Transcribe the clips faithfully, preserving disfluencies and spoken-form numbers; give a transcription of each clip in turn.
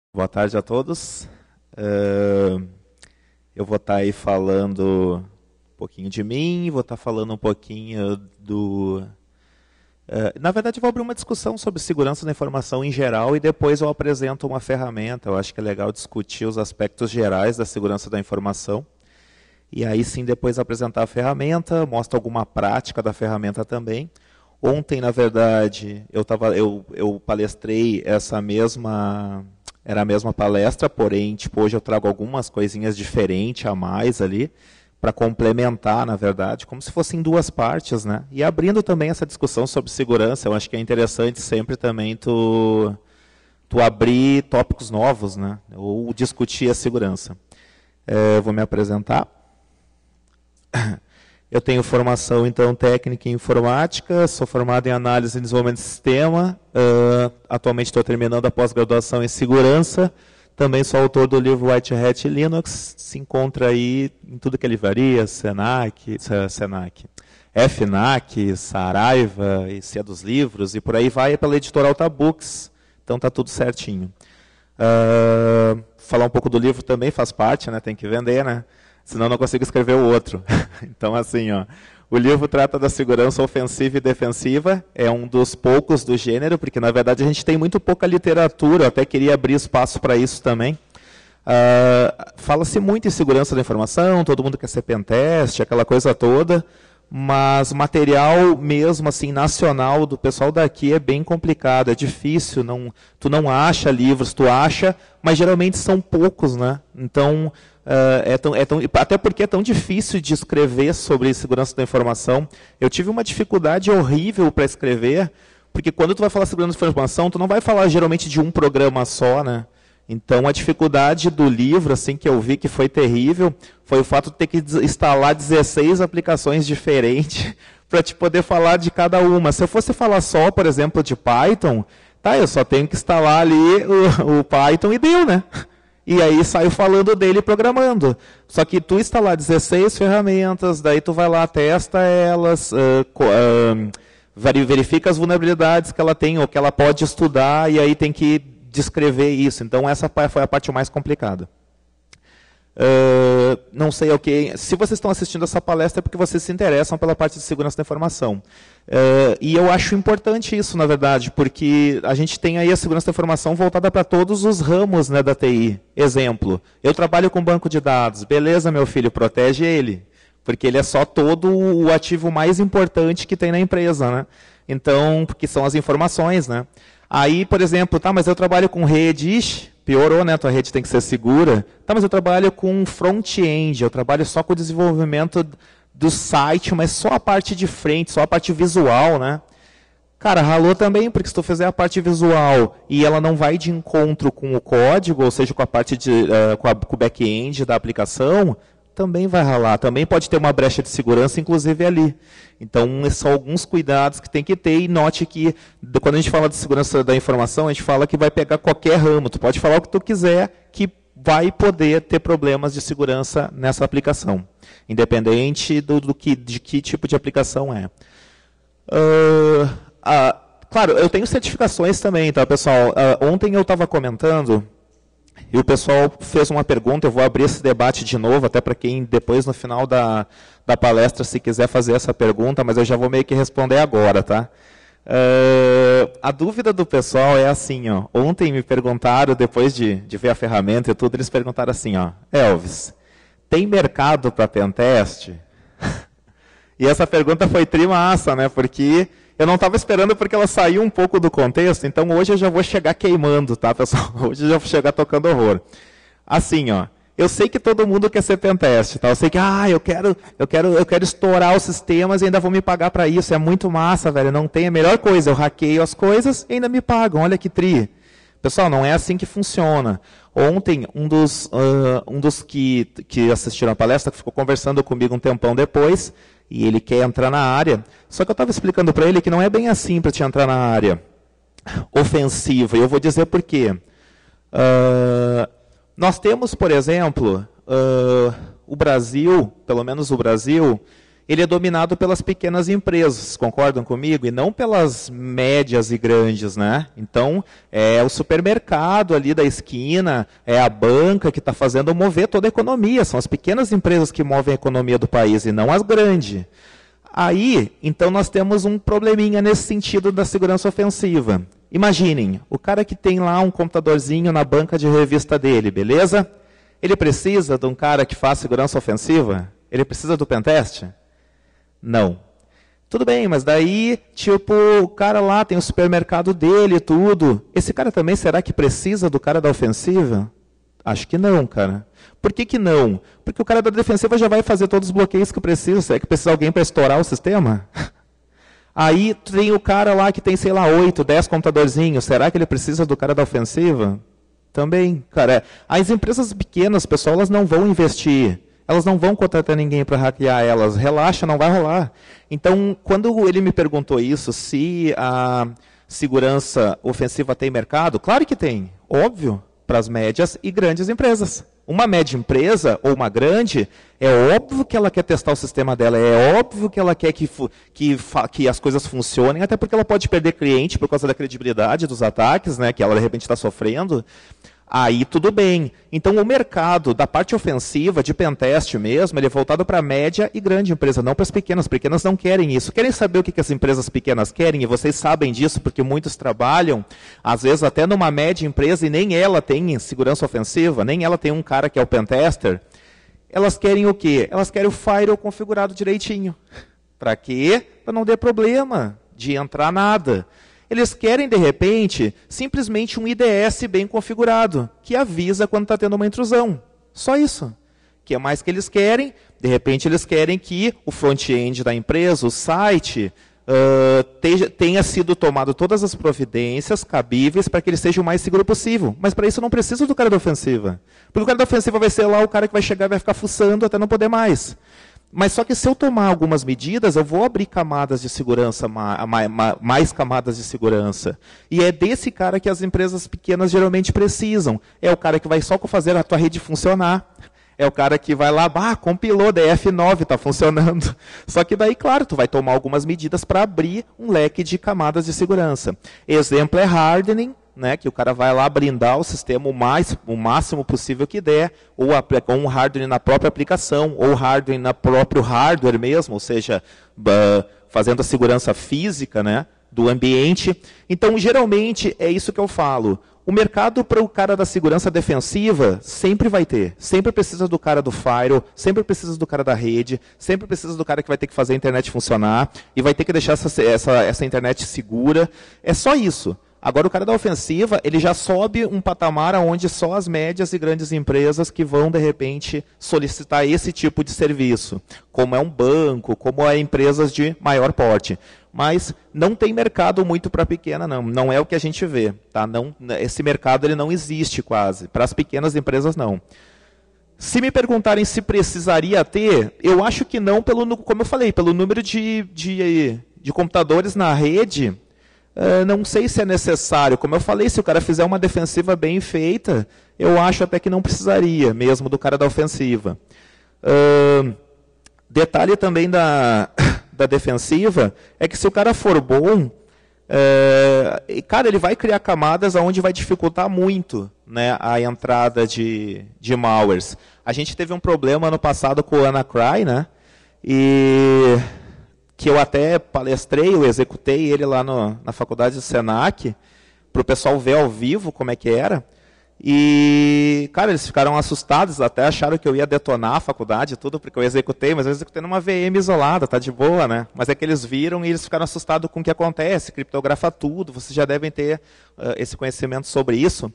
Boa tarde a todos. Uh, eu vou estar aí falando um pouquinho de mim, vou estar falando um pouquinho do... Uh, na verdade, eu vou abrir uma discussão sobre segurança da informação em geral e depois eu apresento uma ferramenta. Eu acho que é legal discutir os aspectos gerais da segurança da informação. E aí sim, depois apresentar a ferramenta, mostro alguma prática da ferramenta também. Ontem, na verdade, eu, tava, eu, eu palestrei essa mesma... Era a mesma palestra, porém, tipo, hoje eu trago algumas coisinhas diferentes a mais ali, para complementar, na verdade, como se fossem duas partes, né? E abrindo também essa discussão sobre segurança, eu acho que é interessante sempre também tu, tu abrir tópicos novos, né? Ou discutir a segurança. É, vou me apresentar. Eu tenho formação, então, técnica em informática, sou formado em análise e desenvolvimento de sistema, uh, atualmente estou terminando a pós-graduação em segurança, também sou autor do livro White Hat Linux, se encontra aí em tudo que é livraria, Senac, Senac, FNAC, Saraiva, e Cia dos Livros, e por aí vai, é pela editora Alta Books, então está tudo certinho. Uh, falar um pouco do livro também faz parte, né? Tem que vender, né? Senão não consigo escrever o outro. Então, assim, ó, o livro trata da segurança ofensiva e defensiva, é um dos poucos do gênero, porque, na verdade, a gente tem muito pouca literatura, eu até queria abrir espaço para isso também. Uh, Fala-se muito em segurança da informação, todo mundo quer ser pentest, aquela coisa toda, mas material mesmo, assim, nacional do pessoal daqui é bem complicado, é difícil, não, tu não acha livros, tu acha, mas geralmente são poucos, né? Então... Uh, é tão, é tão, até porque é tão difícil de escrever sobre segurança da informação. Eu tive uma dificuldade horrível para escrever, porque quando tu vai falar segurança da informação, tu não vai falar geralmente de um programa só, né? Então a dificuldade do livro, assim, que eu vi que foi terrível, foi o fato de ter que instalar dezesseis aplicações diferentes para te poder falar de cada uma. Se eu fosse falar só, por exemplo, de Python, tá, eu só tenho que instalar ali o, o Python e deu, né? E aí saio falando dele e programando. Só que tu instalar dezesseis ferramentas, daí tu vai lá, testa elas, uh, uh, verifica as vulnerabilidades que ela tem ou que ela pode estudar, e aí tem que descrever isso. Então essa foi a parte mais complicada. Uh, não sei o que. Se vocês estão assistindo essa palestra é porque vocês se interessam pela parte de segurança da informação. Uh, e eu acho importante isso, na verdade, porque a gente tem aí a segurança da informação voltada para todos os ramos, né, da T I. Exemplo, eu trabalho com banco de dados. Beleza, meu filho, protege ele. Porque ele é só todo o ativo mais importante que tem na empresa, né? Então, porque são as informações, né? Aí, por exemplo, tá, mas eu trabalho com rede, ixi, piorou, né? Tua rede tem que ser segura. Tá, mas eu trabalho com front-end, eu trabalho só com o desenvolvimento do site, mas só a parte de frente, só a parte visual, né? Cara, ralou também, porque se tu fizer a parte visual e ela não vai de encontro com o código, ou seja, com a parte de, uh, com, a, com o back-end da aplicação, também vai ralar. Também pode ter uma brecha de segurança, inclusive ali. Então, são alguns cuidados que tem que ter. E note que, quando a gente fala de segurança da informação, a gente fala que vai pegar qualquer ramo. Tu pode falar o que tu quiser, que vai poder ter problemas de segurança nessa aplicação. Independente do, do que, de que tipo de aplicação é. Uh, uh, claro, eu tenho certificações também, tá, pessoal? Uh, ontem eu estava comentando... E o pessoal fez uma pergunta, eu vou abrir esse debate de novo, até para quem depois, no final da, da palestra, se quiser fazer essa pergunta, mas eu já vou meio que responder agora, tá? Uh, a dúvida do pessoal é assim, ó. Ontem me perguntaram, depois de, de ver a ferramenta e tudo, eles perguntaram assim, ó, Elvis, tem mercado para pentest? E essa pergunta foi trimassa, né? Porque... eu não estava esperando porque ela saiu um pouco do contexto, então hoje eu já vou chegar queimando, tá, pessoal? Hoje eu já vou chegar tocando horror. Assim, ó, eu sei que todo mundo quer ser pentest, tá? Eu sei que, ah, eu quero, eu quero, eu quero estourar os sistemas e ainda vou me pagar para isso. É muito massa, velho. Não tem a melhor coisa. Eu hackeio as coisas e ainda me pagam. Olha que tri. Pessoal, não é assim que funciona. Ontem, um dos, uh, um dos que, que assistiram a palestra, que ficou conversando comigo um tempão depois, e ele quer entrar na área. Só que eu estava explicando para ele que não é bem assim para te entrar na área ofensiva. E eu vou dizer por quê. Uh, nós temos, por exemplo, uh, o Brasil, pelo menos o Brasil, ele é dominado pelas pequenas empresas, concordam comigo? E não pelas médias e grandes, né? Então, é o supermercado ali da esquina, é a banca que está fazendo mover toda a economia. São as pequenas empresas que movem a economia do país e não as grandes. Aí, então, nós temos um probleminha nesse sentido da segurança ofensiva. Imaginem, o cara que tem lá um computadorzinho na banca de revista dele, beleza? Ele precisa de um cara que faz segurança ofensiva? Ele precisa do pentest? Não. Tudo bem, mas daí, tipo, o cara lá tem o supermercado dele e tudo. Esse cara também, será que precisa do cara da ofensiva? Acho que não, cara. Por que que não? Porque o cara da defensiva já vai fazer todos os bloqueios que precisa. Será que precisa de alguém para estourar o sistema? Aí tem o cara lá que tem, sei lá, oito, dez computadorzinhos. Será que ele precisa do cara da ofensiva? Também, cara. As empresas pequenas, pessoal, elas não vão investir. Elas não vão contratar ninguém para hackear elas. Relaxa, não vai rolar. Então, quando ele me perguntou isso, se a segurança ofensiva tem mercado, claro que tem, óbvio, para as médias e grandes empresas. Uma média empresa ou uma grande, é óbvio que ela quer testar o sistema dela, é óbvio que ela quer que, que, que as coisas funcionem, até porque ela pode perder cliente por causa da credibilidade dos ataques, né, que ela de repente está sofrendo. Aí tudo bem. Então o mercado da parte ofensiva, de pentest mesmo, ele é voltado para a média e grande empresa, não para as pequenas. As pequenas não querem isso. Querem saber o que, que as empresas pequenas querem? E vocês sabem disso porque muitos trabalham, às vezes até numa média empresa, e nem ela tem segurança ofensiva, nem ela tem um cara que é o pentester. Elas querem o quê? Elas querem o firewall configurado direitinho. Para quê? Para não ter problema de entrar nada. Eles querem, de repente, simplesmente um I D S bem configurado, que avisa quando está tendo uma intrusão. Só isso. O que é mais que eles querem? De repente, eles querem que o front-end da empresa, o site, uh, tenha, tenha sido tomado todas as providências cabíveis para que ele seja o mais seguro possível. Mas, para isso, não precisa do cara da ofensiva. Porque o cara da ofensiva vai ser lá o cara que vai chegar e vai ficar fuçando até não poder mais. Mas só que se eu tomar algumas medidas, eu vou abrir camadas de segurança, mais camadas de segurança. E é desse cara que as empresas pequenas geralmente precisam. É o cara que vai só fazer a tua rede funcionar. É o cara que vai lá, ah, compilou, D F nove, está funcionando. Só que daí, claro, tu vai tomar algumas medidas para abrir um leque de camadas de segurança. Exemplo é hardening, né, que o cara vai lá brindar o sistema o, mais, o máximo possível que der, ou com um hardware na própria aplicação, ou hardware no próprio hardware mesmo, ou seja, uh, fazendo a segurança física, né, do ambiente. Então, geralmente, é isso que eu falo. O mercado para o cara da segurança defensiva sempre vai ter. Sempre precisa do cara do firewall, sempre precisa do cara da rede, sempre precisa do cara que vai ter que fazer a internet funcionar, e vai ter que deixar essa, essa, essa internet segura. É só isso. Agora, o cara da ofensiva, ele já sobe um patamar onde só as médias e grandes empresas que vão, de repente, solicitar esse tipo de serviço, como é um banco, como é empresas de maior porte. Mas não tem mercado muito para pequena, não. Não é o que a gente vê. Tá? Não, esse mercado ele não existe quase. Para as pequenas empresas, não. Se me perguntarem se precisaria ter, eu acho que não, pelo, como eu falei, pelo número de, de, de computadores na rede. Uh, não sei se é necessário. Como eu falei, se o cara fizer uma defensiva bem feita, eu acho até que não precisaria, mesmo do cara da ofensiva. Uh, detalhe também da, da defensiva, é que se o cara for bom, uh, cara, ele vai criar camadas onde vai dificultar muito, né, a entrada de, de malwares. A gente teve um problema ano passado com o WannaCry, né, e... que eu até palestrei, eu executei ele lá no, na faculdade do Senac, para o pessoal ver ao vivo como é que era. E, cara, eles ficaram assustados, até acharam que eu ia detonar a faculdade e tudo, porque eu executei, mas eu executei numa V M isolada, tá de boa, né? Mas é que eles viram e eles ficaram assustados com o que acontece, criptografa tudo, vocês já devem ter uh, esse conhecimento sobre isso.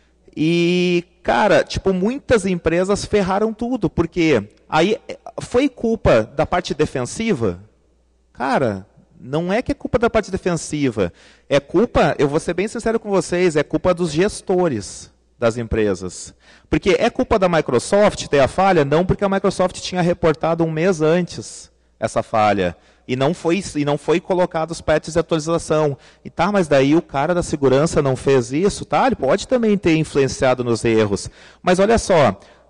E, cara, tipo, muitas empresas ferraram tudo, porque aí foi culpa da parte defensiva? Cara, não é que é culpa da parte defensiva. É culpa, eu vou ser bem sincero com vocês, é culpa dos gestores das empresas. Porque é culpa da Microsoft ter a falha? Não, porque a Microsoft tinha reportado um mês antes essa falha. E não foi, e não foi colocado os patches de atualização. E tá, mas daí o cara da segurança não fez isso? Tá, ele pode também ter influenciado nos erros. Mas olha só,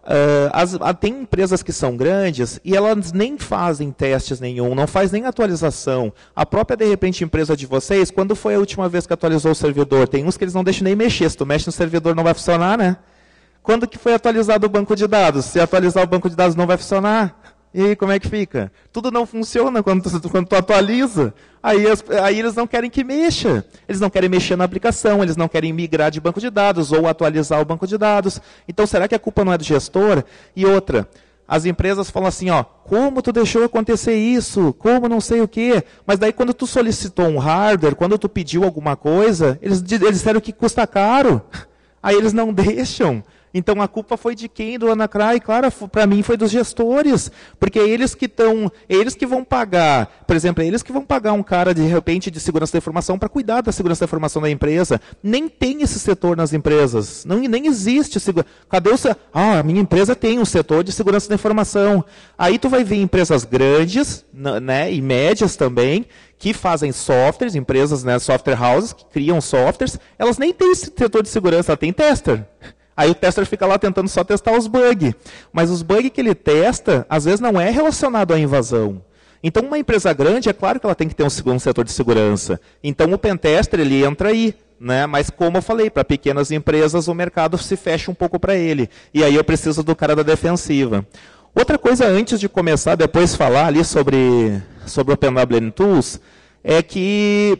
Uh, as, uh, tem empresas que são grandes e elas nem fazem testes nenhum, não faz nem atualização. A própria, de repente, empresa de vocês, quando foi a última vez que atualizou o servidor? Tem uns que eles não deixam nem mexer, se tu mexe no servidor não vai funcionar, né? Quando que foi atualizado o banco de dados? Se atualizar o banco de dados não vai funcionar. E aí, como é que fica? Tudo não funciona quando tu, quando tu atualiza. Aí, as, aí eles não querem que mexa. Eles não querem mexer na aplicação, eles não querem migrar de banco de dados ou atualizar o banco de dados. Então, será que a culpa não é do gestor? E outra, as empresas falam assim, ó, como tu deixou acontecer isso? Como não sei o quê? Mas daí quando tu solicitou um hardware, quando tu pediu alguma coisa, eles, eles disseram que custa caro. Aí eles não deixam. Então a culpa foi de quem? Do WannaCry? Claro, para mim foi dos gestores, porque é eles que estão, eles que vão pagar, por exemplo, é eles que vão pagar um cara de repente de segurança da informação para cuidar da segurança da informação da empresa. Nem tem esse setor nas empresas, não, nem existe. Cadê o? Ah, a minha empresa tem um setor de segurança da informação. Aí tu vai ver empresas grandes, né, e médias também, que fazem softwares, empresas, né, software houses, que criam softwares, elas nem têm esse setor de segurança, ela tem tester. Aí o tester fica lá tentando só testar os bugs. Mas os bugs que ele testa, às vezes não é relacionado à invasão. Então, uma empresa grande, é claro que ela tem que ter um segundo setor de segurança. Então, o pentester, ele entra aí. Né? Mas, como eu falei, para pequenas empresas, o mercado se fecha um pouco para ele. E aí eu preciso do cara da defensiva. Outra coisa, antes de começar, depois falar ali sobre, sobre o OpenWM Tools, é que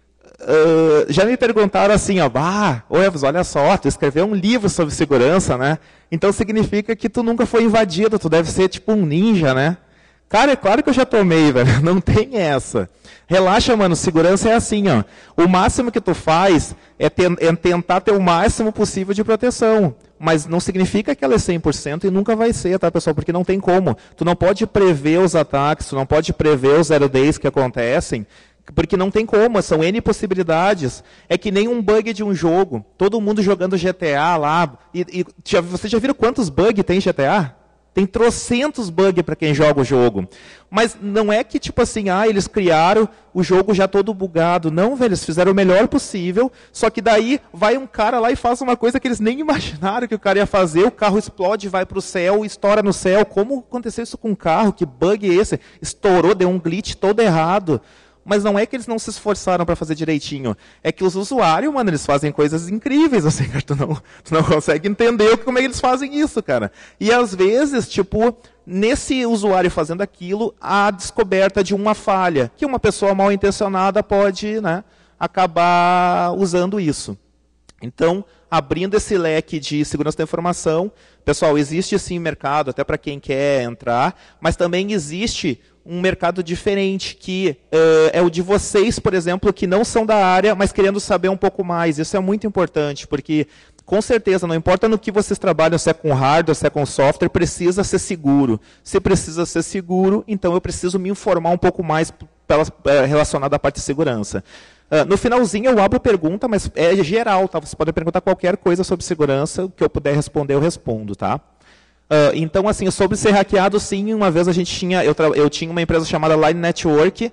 Uh, já me perguntaram assim, ó, ah, ô Evans, olha só, tu escreveu um livro sobre segurança, né? Então significa que tu nunca foi invadido, tu deve ser tipo um ninja, né? Cara, é claro que eu já tomei, velho, não tem essa. Relaxa, mano, segurança é assim, ó. O máximo que tu faz é, ten é tentar ter o máximo possível de proteção. Mas não significa que ela é cem por cento e nunca vai ser, tá, pessoal? Porque não tem como. Tu não pode prever os ataques, tu não pode prever os zero days que acontecem, porque não tem como, são N possibilidades. É que nem um bug de um jogo. Todo mundo jogando G T A lá. E, e já, vocês já viram quantos bugs tem em G T A? Tem trocentos bugs para quem joga o jogo. Mas não é que, tipo assim, ah, eles criaram o jogo já todo bugado. Não, velho, eles fizeram o melhor possível. Só que daí vai um cara lá e faz uma coisa que eles nem imaginaram que o cara ia fazer. O carro explode, vai para o céu, estoura no céu. Como aconteceu isso com o carro? Que bug é esse? Estourou, deu um glitch todo errado. Mas não é que eles não se esforçaram para fazer direitinho. É que os usuários, mano, eles fazem coisas incríveis, assim, cara. Tu não, tu não consegue entender como é que eles fazem isso, cara. E às vezes, tipo, nesse usuário fazendo aquilo, há a descoberta de uma falha, que uma pessoa mal intencionada pode, né, acabar usando isso. Então, abrindo esse leque de segurança da informação, pessoal, existe sim mercado, até para quem quer entrar, mas também existe um mercado diferente, que uh, é o de vocês, por exemplo, que não são da área, mas querendo saber um pouco mais. Isso é muito importante, porque, com certeza, não importa no que vocês trabalham, se é com hardware, se é com software, precisa ser seguro. Se precisa ser seguro, então eu preciso me informar um pouco mais pela, uh, relacionado à parte de segurança. Uh, no finalzinho eu abro pergunta, mas é geral, tá? Você pode perguntar qualquer coisa sobre segurança, o que eu puder responder, eu respondo, tá? Uh, então, assim, sobre ser hackeado, sim, uma vez a gente tinha, eu, eu tinha uma empresa chamada Line Network,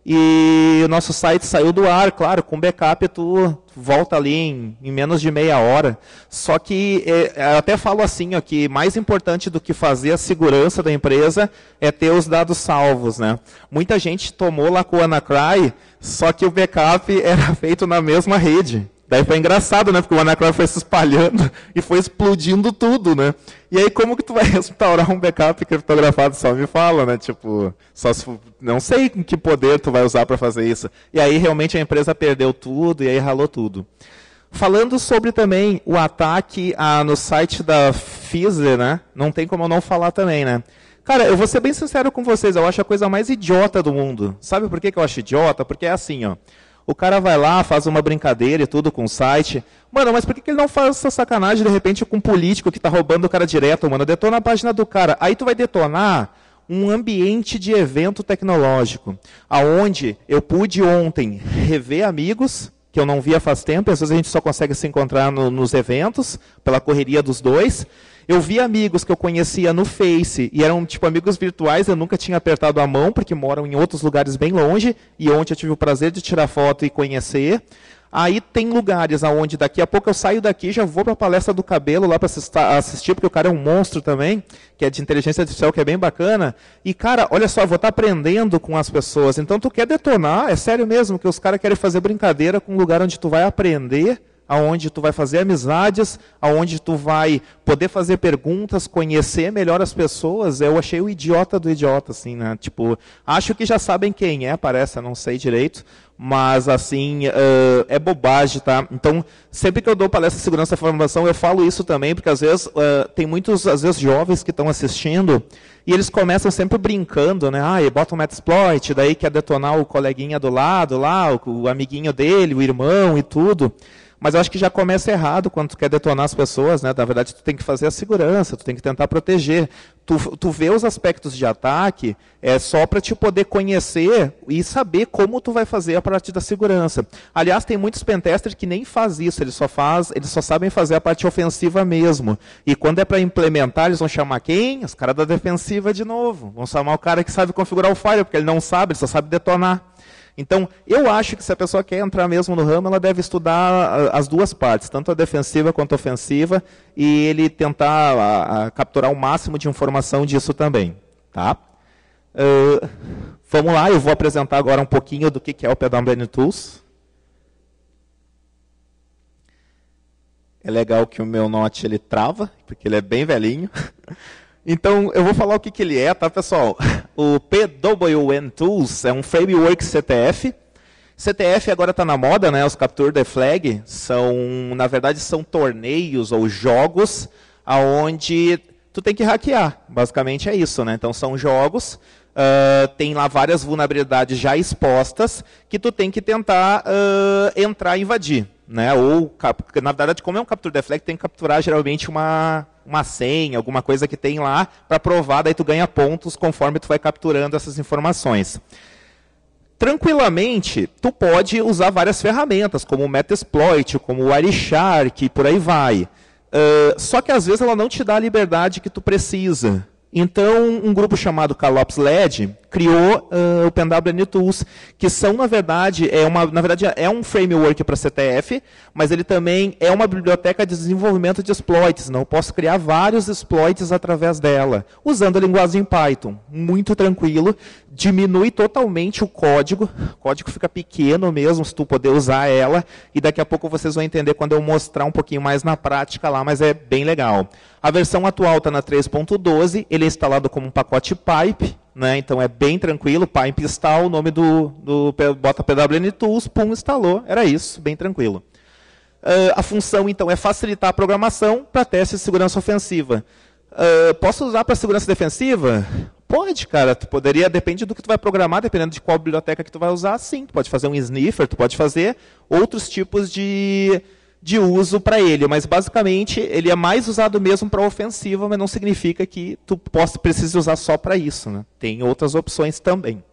e o nosso site saiu do ar, claro, com backup tu volta ali em, em menos de meia hora. Só que, é, eu até falo assim, ó, que mais importante do que fazer a segurança da empresa é ter os dados salvos, né? Muita gente tomou lá com o WannaCry, só que o backup era feito na mesma rede. Daí foi engraçado, né? Porque o WannaCry foi se espalhando e foi explodindo tudo, né? E aí, como que tu vai restaurar um backup criptografado? Só me fala, né? Tipo, só se, não sei que poder tu vai usar para fazer isso. E aí, realmente, a empresa perdeu tudo e aí ralou tudo. Falando sobre também o ataque ah, no site da Pfizer, né? Não tem como eu não falar também, né? Cara, eu vou ser bem sincero com vocês, eu acho a coisa mais idiota do mundo. Sabe por que que eu acho idiota? Porque é assim, ó. O cara vai lá, faz uma brincadeira e tudo com o site. Mano, mas por que que ele não faz essa sacanagem, de repente, com um político que está roubando o cara direto, mano? Detona a página do cara. Aí tu vai detonar um ambiente de evento tecnológico, aonde eu pude ontem rever amigos que eu não via faz tempo, às vezes a gente só consegue se encontrar no, nos eventos, pela correria dos dois. Eu vi amigos que eu conhecia no Face, e eram tipo amigos virtuais, eu nunca tinha apertado a mão, porque moram em outros lugares bem longe, e ontem eu tive o prazer de tirar foto e conhecer. Aí tem lugares aonde daqui a pouco eu saio daqui, já vou para a palestra do Cabelo lá para assistir, porque o cara é um monstro também, que é de inteligência artificial, que é bem bacana. E, cara, olha só, eu vou estar aprendendo com as pessoas. Então, tu quer detonar, é sério mesmo, que os caras querem fazer brincadeira com um lugar onde tu vai aprender, aonde tu vai fazer amizades, aonde tu vai poder fazer perguntas, conhecer melhor as pessoas. Eu achei o idiota do idiota, assim, né? Tipo, acho que já sabem quem é, parece, eu não sei direito, mas, assim, uh, é bobagem, tá? Então, sempre que eu dou palestra de segurança da informação, eu falo isso também, porque às vezes uh, tem muitos, às vezes, jovens que estão assistindo, e eles começam sempre brincando, né? Ah, e bota um metasploit, daí quer detonar o coleguinha do lado lá, o, o amiguinho dele, o irmão e tudo. Mas eu acho que já começa errado quando tu quer detonar as pessoas, né? Na verdade, tu tem que fazer a segurança, tu tem que tentar proteger. Tu, tu vê os aspectos de ataque é só para te poder conhecer e saber como tu vai fazer a parte da segurança. Aliás, tem muitos pentesters que nem faz isso, eles só, faz, eles só sabem fazer a parte ofensiva mesmo. E quando é para implementar, eles vão chamar quem? Os caras da defensiva de novo. Vão chamar o cara que sabe configurar o firewall, porque ele não sabe, ele só sabe detonar. Então, eu acho que se a pessoa quer entrar mesmo no ramo, ela deve estudar as duas partes, tanto a defensiva quanto a ofensiva, e ele tentar a, a, capturar o máximo de informação disso também. Tá? Uh, vamos lá, eu vou apresentar agora um pouquinho do que é o P W N Tools. É legal que o meu Note ele trava, porque ele é bem velhinho. Então, eu vou falar o que, que ele é, tá, pessoal? O P W N Tools é um framework C T F. C T F agora está na moda, né? Os Capture the Flag são, na verdade, são torneios ou jogos aonde tu tem que hackear. Basicamente é isso, né? Então, são jogos, uh, tem lá várias vulnerabilidades já expostas que tu tem que tentar uh, entrar e invadir. Né? Ou, na verdade, como é um Capture the Flag, tem que capturar geralmente uma, uma senha, alguma coisa que tem lá para provar, daí tu ganha pontos conforme tu vai capturando essas informações. Tranquilamente, tu pode usar várias ferramentas, como o Metasploit, como o Wireshark, e por aí vai. Uh, só que às vezes ela não te dá a liberdade que tu precisa. Então, um grupo chamado Calops L E D criou uh, o P W N Tools, que são, na verdade, é, uma, na verdade, é um framework para C T F, mas ele também é uma biblioteca de desenvolvimento de exploits. Não, eu posso criar vários exploits através dela, usando a linguagem Python. Muito tranquilo, diminui totalmente o código, o código fica pequeno mesmo, se tu poder usar ela, e daqui a pouco vocês vão entender quando eu mostrar um pouquinho mais na prática lá, mas é bem legal. A versão atual está na três ponto doze, ele é instalado como um pacote pipe, né? Então é bem tranquilo, pipe install, o nome do, do bota P W N Tools, pum, instalou, era isso, bem tranquilo. Uh, a função, então, é facilitar a programação para testes de segurança ofensiva. Uh, posso usar para segurança defensiva? Pode, cara, tu poderia, depende do que tu vai programar, dependendo de qual biblioteca que tu vai usar, sim, tu pode fazer um sniffer, tu pode fazer outros tipos de... de uso para ele, mas basicamente ele é mais usado mesmo para ofensiva, mas não significa que tu possa, precise usar só para isso, né? Tem outras opções também.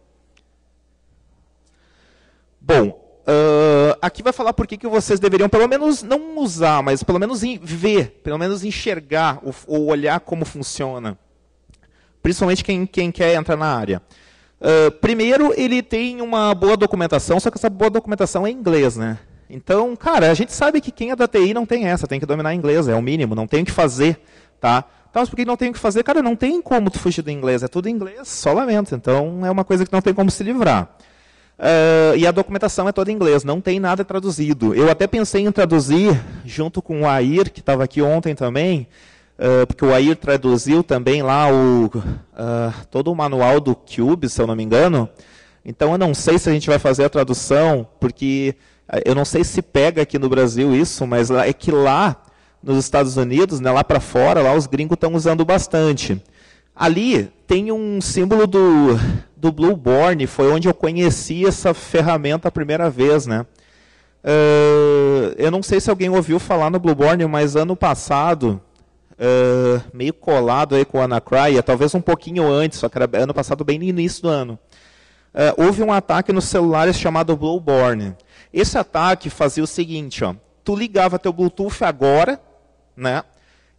Bom, uh, aqui vai falar por que que vocês deveriam pelo menos não usar, mas pelo menos ver, pelo menos enxergar ou, ou olhar como funciona. Principalmente quem, quem quer entrar na área. Uh, primeiro, ele tem uma boa documentação, só que essa boa documentação é em inglês, né? Então, cara, a gente sabe que quem é da T I não tem essa, tem que dominar inglês, é o mínimo, não tem o que fazer, tá? Tá, mas por que não tem o que fazer? Cara, não tem como tu fugir do inglês, é tudo em inglês, só lamento. Então, é uma coisa que não tem como se livrar. Uh, e a documentação é toda em inglês, não tem nada traduzido. Eu até pensei em traduzir, junto com o Air, que estava aqui ontem também, uh, porque o Air traduziu também lá o, uh, todo o manual do Cube, se eu não me engano. Então, eu não sei se a gente vai fazer a tradução, porque... eu não sei se pega aqui no Brasil isso, mas é que lá nos Estados Unidos, né, lá para fora, lá os gringos estão usando bastante. Ali tem um símbolo do, do Blueborn, foi onde eu conheci essa ferramenta a primeira vez. Né? Uh, eu não sei se alguém ouviu falar no Blueborn, mas ano passado, uh, meio colado aí com o Anacry, talvez um pouquinho antes, só que era ano passado bem no início do ano, uh, houve um ataque nos celulares chamado Blueborn. Esse ataque fazia o seguinte, ó, tu ligava teu Bluetooth agora, né,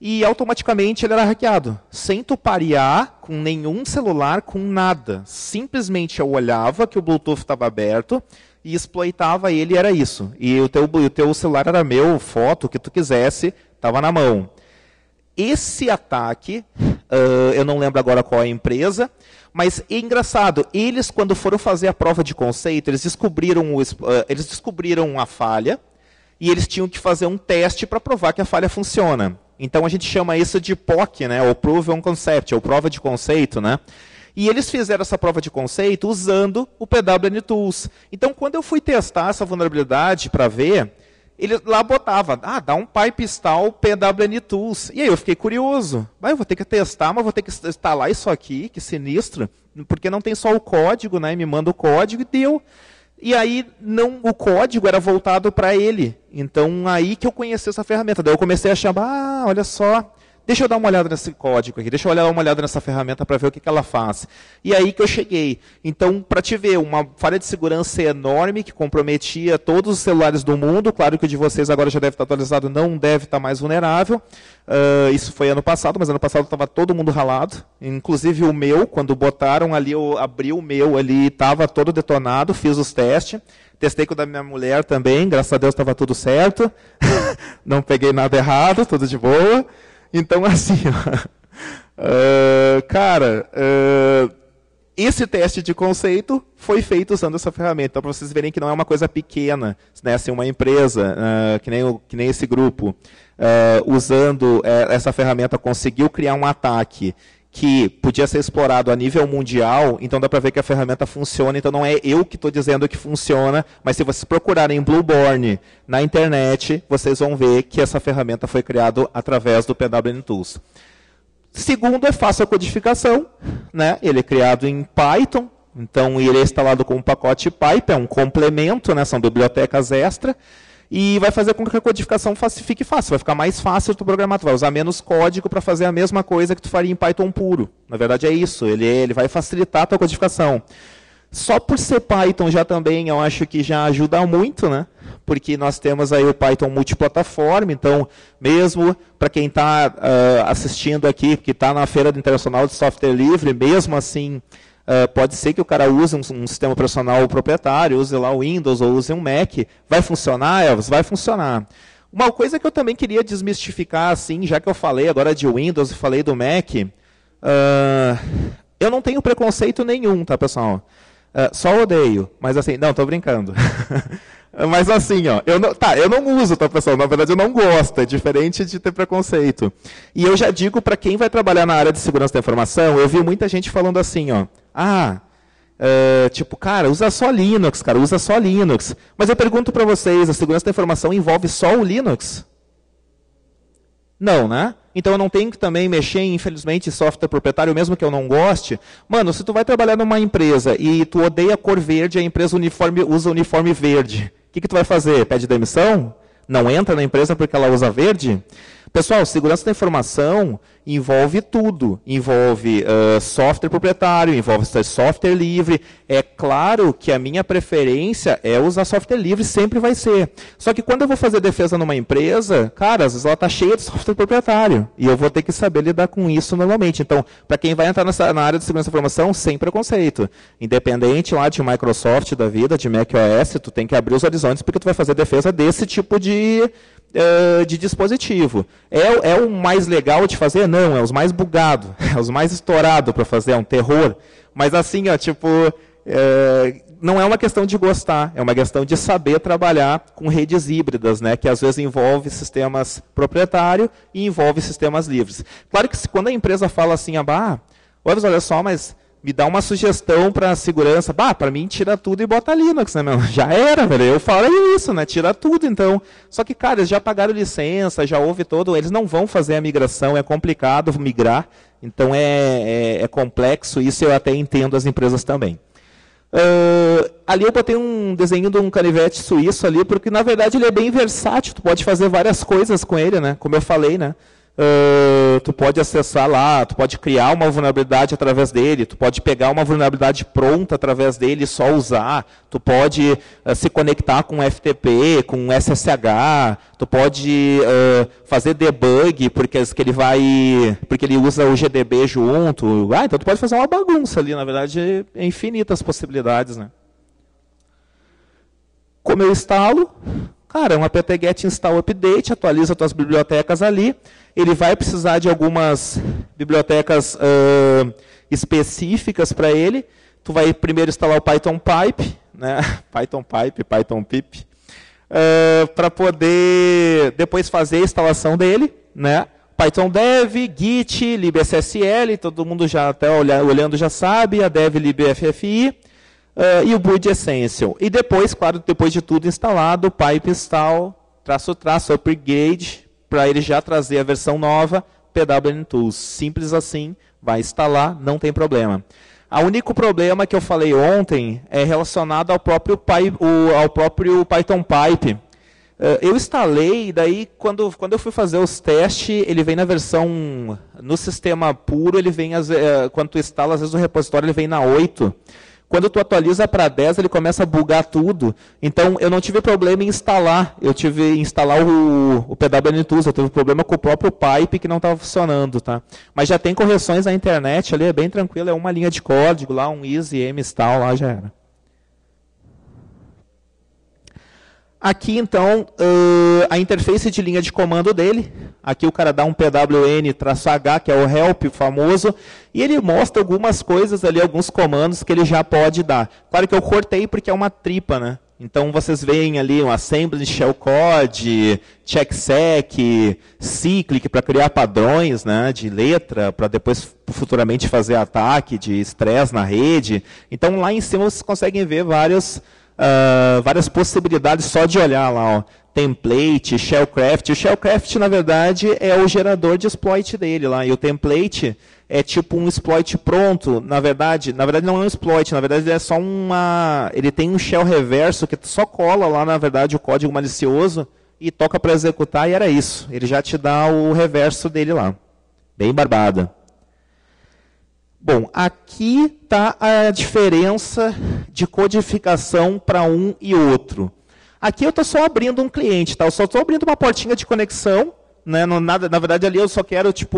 e automaticamente ele era hackeado, sem tu parear com nenhum celular, com nada. Simplesmente eu olhava que o Bluetooth estava aberto e exploitava ele, e era isso. E o teu, o teu celular era meu, foto, o que tu quisesse, estava na mão. Esse ataque, uh, eu não lembro agora qual é a empresa, mas é engraçado, eles quando foram fazer a prova de conceito, eles descobriram, o, uh, eles descobriram a falha, e eles tinham que fazer um teste para provar que a falha funciona. Então a gente chama isso de P O C, né, ou Proof on Concept, ou prova de conceito, né? E eles fizeram essa prova de conceito usando o P W N Tools. Então quando eu fui testar essa vulnerabilidade para ver, ele lá botava, ah, dá um pipe install P W N Tools. E aí eu fiquei curioso. Ah, eu vou ter que testar, mas vou ter que instalar isso aqui, que sinistro, porque não tem só o código, né? Me manda o código e deu. E aí não, o código era voltado para ele. Então aí que eu conheci essa ferramenta. Daí eu comecei a achar, ah, olha só, deixa eu dar uma olhada nesse código aqui, deixa eu dar uma olhada nessa ferramenta para ver o que, que ela faz. E aí que eu cheguei. Então, para te ver, uma falha de segurança enorme que comprometia todos os celulares do mundo. Claro que o de vocês agora já deve estar atualizado, não deve estar mais vulnerável. Uh, isso foi ano passado, mas ano passado estava todo mundo ralado. Inclusive o meu, quando botaram ali, eu abri o meu ali, estava todo detonado, fiz os testes. Testei com o da minha mulher também, graças a Deus estava tudo certo. Não peguei nada errado, tudo de boa. Então, assim, ó, uh, cara, uh, esse teste de conceito foi feito usando essa ferramenta. Então, para vocês verem que não é uma coisa pequena, né, assim, uma empresa, uh, que, nem o, que nem esse grupo, uh, usando uh, essa ferramenta, conseguiu criar um ataque que podia ser explorado a nível mundial, então dá para ver que a ferramenta funciona. Então não é eu que estou dizendo que funciona, mas se vocês procurarem Blueborn na internet, vocês vão ver que essa ferramenta foi criada através do P W N Tools. Segundo, é fácil a codificação, né? Ele é criado em Python, então ele é instalado com um pacote pipe, é um complemento, né? São bibliotecas extra. E vai fazer com que a codificação fique fácil, vai ficar mais fácil tu programar, tu vai usar menos código para fazer a mesma coisa que tu faria em Python puro. Na verdade é isso, ele, ele vai facilitar a tua codificação. Só por ser Python já também, eu acho que já ajuda muito, né? Porque nós temos aí o Python multiplataforma, então mesmo para quem está uh, assistindo aqui, que está na Feira Internacional de Software Livre, mesmo assim, Uh, pode ser que o cara use um, um sistema operacional proprietário, use lá o Windows ou use um Mac. Vai funcionar, Elvis? Vai funcionar. Uma coisa que eu também queria desmistificar, assim, já que eu falei agora de Windows e falei do Mac, uh, eu não tenho preconceito nenhum, tá, pessoal? Uh, só odeio, mas assim, não, estou brincando. Mas assim, ó, eu não, tá, eu não uso, tá, pessoal? Na verdade, eu não gosto, é diferente de ter preconceito. E eu já digo para quem vai trabalhar na área de segurança da informação, eu vi muita gente falando assim, ó, ah, uh, tipo, cara, usa só Linux, cara, usa só Linux. Mas eu pergunto para vocês, a segurança da informação envolve só o Linux? Não, né? Então eu não tenho que também mexer, infelizmente, em software proprietário, mesmo que eu não goste. Mano, se tu vai trabalhar numa empresa e tu odeia a cor verde, a empresa uniforme, usa uniforme verde, o que, que tu vai fazer? Pede demissão? Não entra na empresa porque ela usa verde? Pessoal, segurança da informação envolve tudo. Envolve uh, software proprietário, envolve software livre. É claro que a minha preferência é usar software livre, sempre vai ser. Só que quando eu vou fazer defesa numa empresa, cara, às vezes ela está cheia de software proprietário. E eu vou ter que saber lidar com isso normalmente. Então, para quem vai entrar nessa, na área de segurança da informação, sem preconceito. Independente lá de Microsoft, da vida, de macOS, tu tem que abrir os horizontes porque tu vai fazer defesa desse tipo de... de dispositivo. É, é o mais legal de fazer? Não, é os mais bugados, é os mais estourados para fazer, é um terror. Mas assim, ó, tipo, é, não é uma questão de gostar, é uma questão de saber trabalhar com redes híbridas, né, que às vezes envolve sistemas proprietários e envolve sistemas livres. Claro que se, quando a empresa fala assim, ah, olha só, mas me dá uma sugestão para segurança. Bah, para mim, tira tudo e bota Linux, né, meu? Já era, velho. Eu falei isso, né? Tira tudo, então. Só que, cara, eles já pagaram licença, já houve todo. Eles não vão fazer a migração, é complicado migrar. Então, é, é, é complexo. Isso eu até entendo as empresas também. Uh, ali eu botei um desenho de um canivete suíço ali, porque, na verdade, ele é bem versátil. Tu pode fazer várias coisas com ele, né? Como eu falei, né? Uh, tu pode acessar lá, tu pode criar uma vulnerabilidade através dele, tu pode pegar uma vulnerabilidade pronta através dele e só usar, tu pode uh, se conectar com F T P, com S S H, tu pode uh, fazer debug porque que ele vai, porque ele usa o G D B junto. Ah, então tu pode fazer uma bagunça ali, na verdade é infinitas possibilidades, né? Como eu instalo? Cara, um apt-get install update, atualiza tuas bibliotecas ali. Ele vai precisar de algumas bibliotecas uh, específicas para ele. Tu vai primeiro instalar o Python Pipe, né? Python Pipe, Python Pip, uh, para poder depois fazer a instalação dele, né? Python Dev, Git, libssl, todo mundo já até olhando já sabe, a Dev libffi. Uh, e o build essential. E depois, claro, depois de tudo instalado, o pipe install, traço, traço, upgrade, para ele já trazer a versão nova, P W N Tools. Simples assim, vai instalar, não tem problema. O único problema que eu falei ontem é relacionado ao próprio, pipe, o, ao próprio Python Pipe. Uh, eu instalei, e daí quando, quando eu fui fazer os testes, ele vem na versão, no sistema puro, ele vem, as, uh, quando tu instala, às vezes o repositório ele vem na oito. Quando tu atualiza para dez, ele começa a bugar tudo. Então, eu não tive problema em instalar. Eu tive em instalar o, o P W N Tools. Eu tive problema com o próprio pipe que não estava funcionando. Tá? Mas já tem correções na internet ali, é bem tranquilo. É uma linha de código lá, um easy m install lá, já era. Aqui, então, uh, a interface de linha de comando dele. Aqui o cara dá um P W N-H, que é o help famoso, e ele mostra algumas coisas ali, alguns comandos que ele já pode dar. Claro que eu cortei porque é uma tripa, né? Então, vocês veem ali um assembly shellcode, checksec, cyclic para criar padrões, né, de letra, para depois futuramente fazer ataque de estresse na rede. Então, lá em cima vocês conseguem ver vários... Uh, várias possibilidades só de olhar lá, ó. Template, shellcraft. O shellcraft, na verdade, é o gerador de exploit dele lá. E o template é tipo um exploit pronto. Na verdade, na verdade não é um exploit, na verdade é só uma... Ele tem um shell reverso que só cola lá, na verdade, o código malicioso e toca para executar e era isso. Ele já te dá o reverso dele lá. Bem barbada. Bom, aqui está a diferença de codificação para um e outro. Aqui eu estou só abrindo um cliente, tá? Eu só estou abrindo uma portinha de conexão, né? Não, nada, na verdade ali eu só quero tipo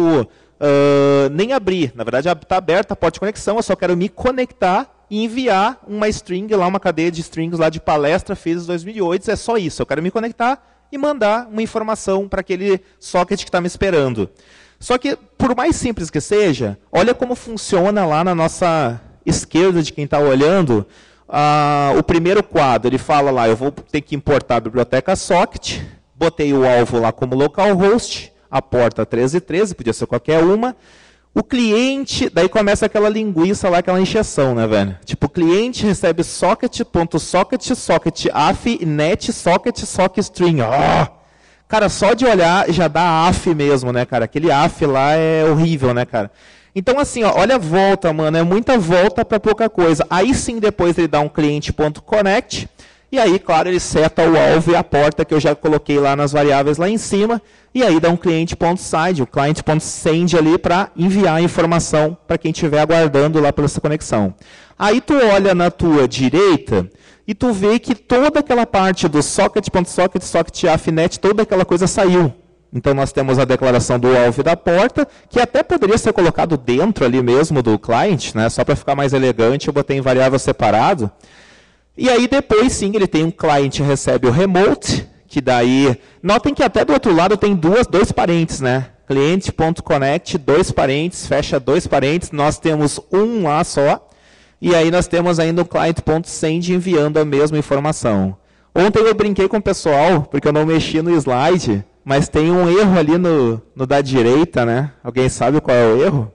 uh, nem abrir. Na verdade está aberta a porta de conexão, eu só quero me conectar e enviar uma string lá, uma cadeia de strings lá de palestra fiz em dois mil e oito. É só isso. Eu quero me conectar e mandar uma informação para aquele socket que está me esperando. Só que, por mais simples que seja, olha como funciona lá na nossa esquerda de quem está olhando. Ah, o primeiro quadro, ele fala lá, eu vou ter que importar a biblioteca socket, botei o alvo lá como localhost, a porta treze treze, podia ser qualquer uma. O cliente, daí começa aquela linguiça lá, aquela encheção, né, velho? Tipo, o cliente recebe socket.socket, socket af, net, socket, socket string. Oh! Cara, só de olhar já dá af mesmo, né, cara? Aquele af lá é horrível, né, cara? Então, assim, ó, olha a volta, mano. É muita volta para pouca coisa. Aí sim, depois ele dá um cliente.connect. E aí, claro, ele seta o alvo e a porta que eu já coloquei lá nas variáveis lá em cima. E aí dá um cliente.side, o client.send ali para enviar a informação para quem estiver aguardando lá pela essa conexão. Aí tu olha na tua direita e tu vê que toda aquela parte do socket.socket, socket afnet, toda aquela coisa saiu. Então nós temos a declaração do alvo e da porta, que até poderia ser colocado dentro ali mesmo do client, né? Só para ficar mais elegante, eu botei em variável separado. E aí depois sim, ele tem um client que recebe o remote, que daí... Notem que até do outro lado tem duas, dois parênteses, né? Cliente.connect, dois parênteses, fecha dois parênteses, nós temos um lá só. E aí nós temos ainda o client.send enviando a mesma informação. Ontem eu brinquei com o pessoal, porque eu não mexi no slide, mas tem um erro ali no, no da direita, né? Alguém sabe qual é o erro?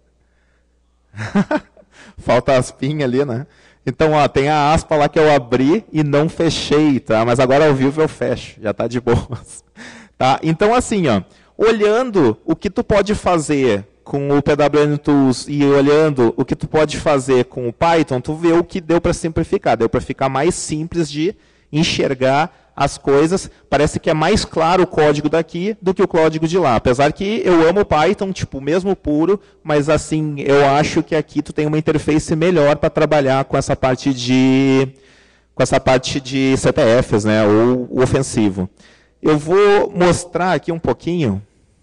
Falta as pinhas ali, né? Então, ó, tem a aspa lá que eu abri e não fechei, tá? Mas agora ao vivo eu fecho, já está de boas. Tá? Então, assim, ó, olhando o que tu pode fazer com o P W N Tools e olhando o que tu pode fazer com o Python, tu vê o que deu para simplificar. Deu para ficar mais simples de enxergar as coisas, parece que é mais claro o código daqui do que o código de lá. Apesar que eu amo Python, tipo, mesmo puro, mas assim, eu acho que aqui tu tem uma interface melhor para trabalhar com essa parte de com essa parte de C T Fs, né, ou o ofensivo. Eu vou mostrar aqui um pouquinho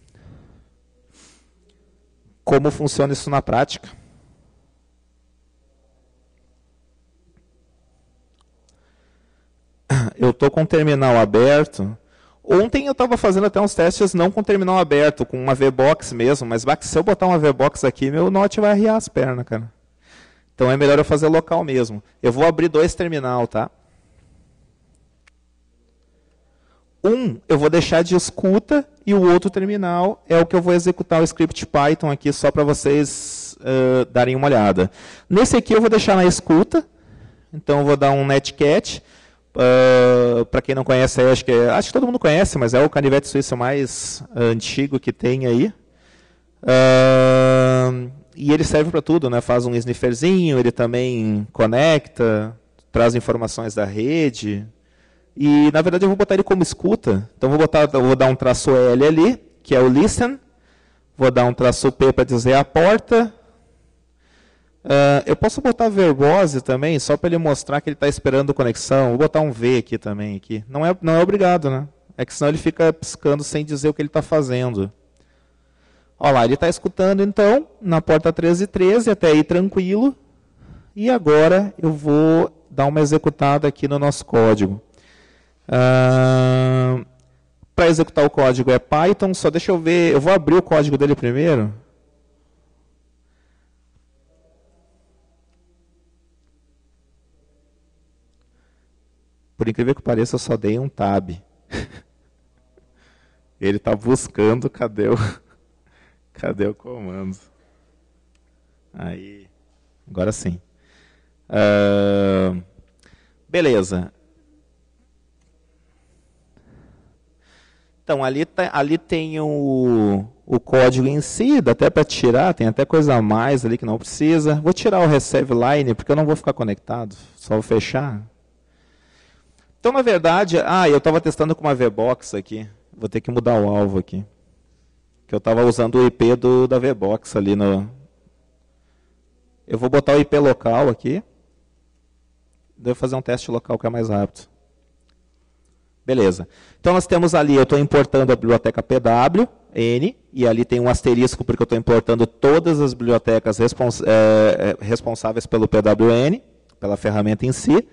como funciona isso na prática. Eu estou com o terminal aberto. Ontem eu estava fazendo até uns testes não com o terminal aberto, com uma V-Box mesmo, mas se eu botar uma V-Box aqui, meu Note vai arriar as pernas, cara. Então é melhor eu fazer local mesmo. Eu vou abrir dois terminal, tá? Um eu vou deixar de escuta e o outro terminal é o que eu vou executar o script Python aqui só para vocês uh, darem uma olhada. Nesse aqui eu vou deixar na escuta, então eu vou dar um netcat. Uh, para quem não conhece, acho que, acho que todo mundo conhece, mas é o canivete suíço mais uh, antigo que tem aí. Uh, e ele serve para tudo, né? Faz um snifferzinho, ele também conecta, traz informações da rede. E, na verdade, eu vou botar ele como escuta. Então, vou, botar, eu vou dar um traço L ali, que é o listen. Vou dar um traço P para dizer a porta. Uh, eu posso botar verbose também, só para ele mostrar que ele está esperando conexão. Vou botar um V aqui também. Aqui. Não, é, não é obrigado, né? É que senão ele fica piscando sem dizer o que ele está fazendo. Olha lá, ele está escutando então, na porta treze treze, até aí tranquilo. E agora eu vou dar uma executada aqui no nosso código. Uh, para executar o código é Python, só deixa eu ver, eu vou abrir o código dele primeiro. Por incrível que pareça, eu só dei um tab. Ele está buscando, cadê o, cadê o comando? Aí, agora sim. Uh, beleza. Então, ali, tá, ali tem o, o código em si, dá até para tirar, tem até coisa a mais ali que não precisa. Vou tirar o receive line, porque eu não vou ficar conectado, só vou fechar. Então, na verdade, ah, eu estava testando com uma V-Box aqui. Vou ter que mudar o alvo aqui. Que eu estava usando o I P do, da V-Box ali no... Eu vou botar o I P local aqui. Devo fazer um teste local que é mais rápido. Beleza. Então, nós temos ali, eu estou importando a biblioteca P W N, e ali tem um asterisco porque eu estou importando todas as bibliotecas respons é, responsáveis pelo P W N, pela ferramenta em si.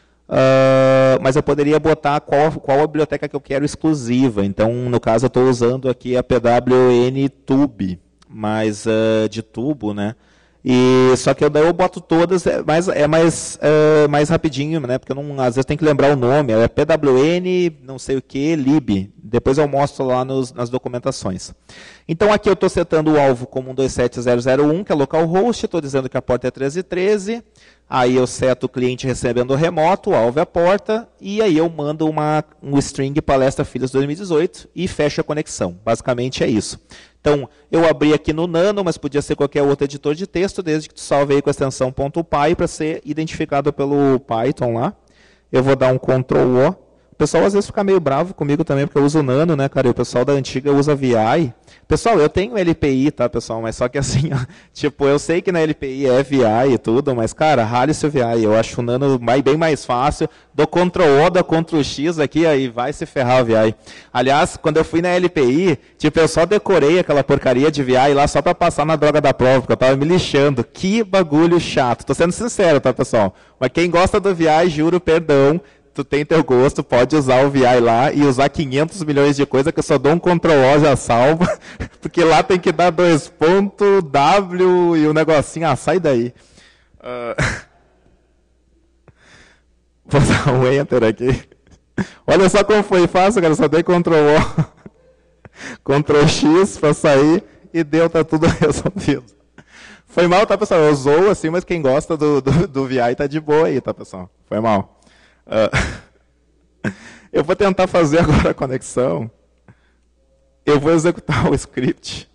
Uh, mas eu poderia botar qual, qual a biblioteca que eu quero exclusiva. Então, no caso, eu estou usando aqui a P W N Tube, mas uh, de tubo, né? E, só que eu, daí eu boto todas, é mais, é mais, uh, mais rapidinho, né? Porque eu não, às vezes tem que lembrar o nome. É P W N, não sei o que, lib. Depois eu mostro lá nos, nas documentações. Então, aqui eu estou setando o alvo como um dois sete zero zero um, que é localhost. Estou dizendo que a porta é treze treze. Aí eu seto o cliente recebendo o remoto, o alvo é a porta, e aí eu mando uma, um string palestra filhos dois mil e dezoito e fecho a conexão. Basicamente é isso. Então, eu abri aqui no Nano, mas podia ser qualquer outro editor de texto, desde que tu salve aí com a extensão .py para ser identificado pelo Python lá. Eu vou dar um control O. O pessoal às vezes fica meio bravo comigo também, porque eu uso o Nano, né, cara? E o pessoal da antiga usa V I. Pessoal, eu tenho L P I, tá, pessoal? Mas só que assim, ó, tipo, eu sei que na L P I é V I e tudo, mas, cara, rale-se o V I. Eu acho o Nano bem mais fácil. Dou control O, dou control X aqui, aí vai se ferrar o V I. Aliás, quando eu fui na L P I, tipo, eu só decorei aquela porcaria de V I lá só pra passar na droga da prova, porque eu tava me lixando. Que bagulho chato. Tô sendo sincero, tá, pessoal? Mas quem gosta do V I, juro, perdão. Tu tem teu gosto, pode usar o V I lá e usar quinhentos milhões de coisa que eu só dou um control O já salvo, porque lá tem que dar dois pontos, W e o um negocinho, ah, sai daí. Uh... Vou dar um Enter aqui. Olha só como foi fácil, cara, só dei control O, control X para sair e deu, tá tudo resolvido. Foi mal, tá, pessoal? Eu zoo assim, mas quem gosta do, do, do V I tá de boa aí, tá, pessoal? Foi mal. Uh, eu vou tentar fazer agora a conexão. Eu vou executar o script.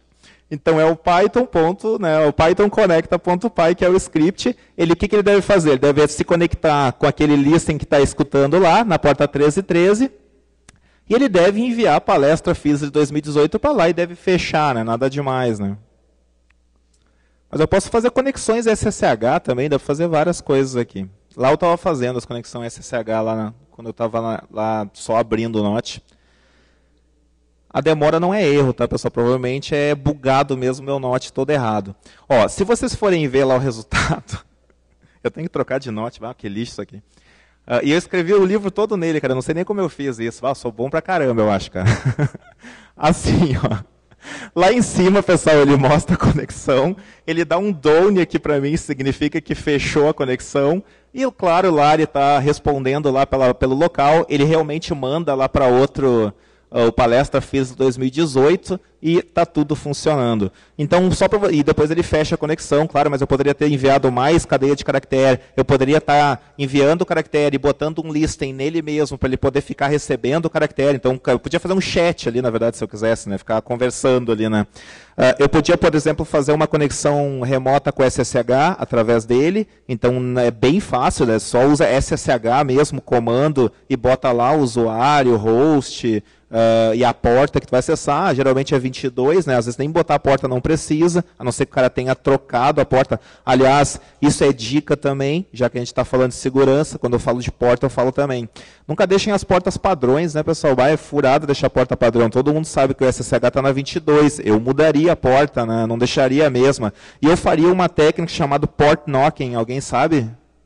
Então é o Python ponto, né, o Python conecta.py, que é o script. Ele, o que, que ele deve fazer? Ele deve se conectar com aquele listen que está escutando lá, na porta treze treze, e ele deve enviar a palestra F I S de dois mil e dezoito para lá e deve fechar, né, nada demais. Né? Mas eu posso fazer conexões S S H também, deve fazer várias coisas aqui. Lá eu estava fazendo as conexões S S H, lá na, quando eu estava lá, lá só abrindo o Note. A demora não é erro, tá, pessoal? Provavelmente é bugado mesmo meu Note todo errado. Ó, se vocês forem ver lá o resultado, eu tenho que trocar de Note, ah, que lixo isso aqui. Uh, e eu escrevi o livro todo nele, cara, não sei nem como eu fiz isso. Ah, sou bom pra caramba, eu acho, cara. Assim, ó. Lá em cima, pessoal, ele mostra a conexão, ele dá um done aqui para mim, significa que fechou a conexão, e claro, lá ele está respondendo lá pela, pelo local, ele realmente manda lá para outro, uh, o palestra F I S dois mil e dezoito, e está tudo funcionando. Então, só pra, e depois ele fecha a conexão, claro, mas eu poderia ter enviado mais cadeia de caractere, eu poderia estar tá enviando o caractere e botando um listing nele mesmo, para ele poder ficar recebendo o caractere. Então, eu podia fazer um chat ali, na verdade, se eu quisesse, né? Ficar conversando ali. Né? Uh, eu podia, por exemplo, fazer uma conexão remota com S S H através dele, então é bem fácil, né? Só usa S S H mesmo, comando, e bota lá o usuário, host, Uh, e a porta que tu vai acessar, geralmente é vinte e dois, né? Às vezes nem botar a porta não precisa, a não ser que o cara tenha trocado a porta. Aliás, isso é dica também, já que a gente está falando de segurança, quando eu falo de porta eu falo também. Nunca deixem as portas padrões, né, pessoal? Vai, é furado deixar a porta padrão. Todo mundo sabe que o S S H está na vinte e dois. Eu mudaria a porta, né? Não deixaria a mesma. E eu faria uma técnica chamada port knocking. Alguém sabe?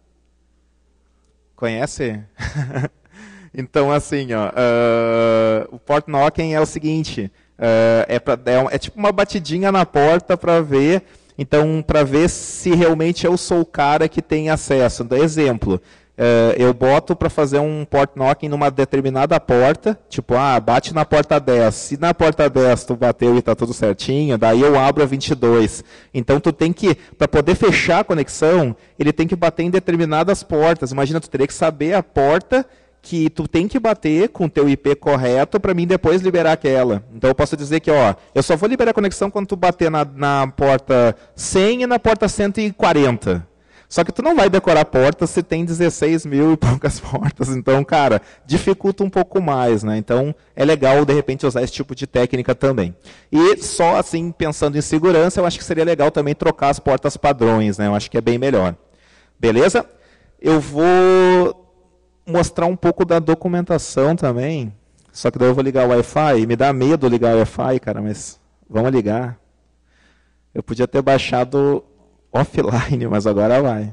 Conhece? Então, assim, ó, uh, o port knocking é o seguinte, uh, é, pra, é, é tipo uma batidinha na porta para ver, então, para ver se realmente eu sou o cara que tem acesso. Então, exemplo, uh, eu boto para fazer um port knocking numa determinada porta, tipo, ah, bate na porta dez. Se na porta dez tu bateu e está tudo certinho, daí eu abro a vinte e dois. Então, tu tem que, para poder fechar a conexão, ele tem que bater em determinadas portas. Imagina, tu teria que saber a porta que tu tem que bater com o teu I P correto para mim depois liberar aquela. Então eu posso dizer que, ó, eu só vou liberar a conexão quando tu bater na, na porta cem e na porta cento e quarenta. Só que tu não vai decorar portas se tem dezesseis mil e poucas portas. Então, cara, dificulta um pouco mais, né? Então, é legal, de repente, usar esse tipo de técnica também. E só assim, pensando em segurança, eu acho que seria legal também trocar as portas padrões, né? Eu acho que é bem melhor. Beleza? Eu vou mostrar um pouco da documentação também, só que daí eu vou ligar o Wi-Fi, me dá medo ligar o Wi-Fi, cara, mas vamos ligar. Eu podia ter baixado offline, mas agora vai.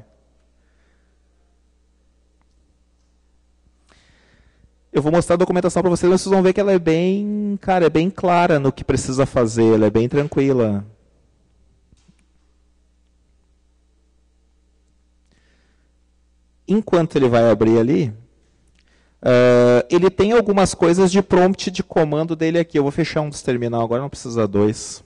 Eu vou mostrar a documentação para vocês, mas vocês vão ver que ela é bem, cara, é bem clara no que precisa fazer, ela é bem tranquila. Enquanto ele vai abrir ali, uh, ele tem algumas coisas de prompt de comando dele aqui. Eu vou fechar um dos terminal agora, não precisa dois.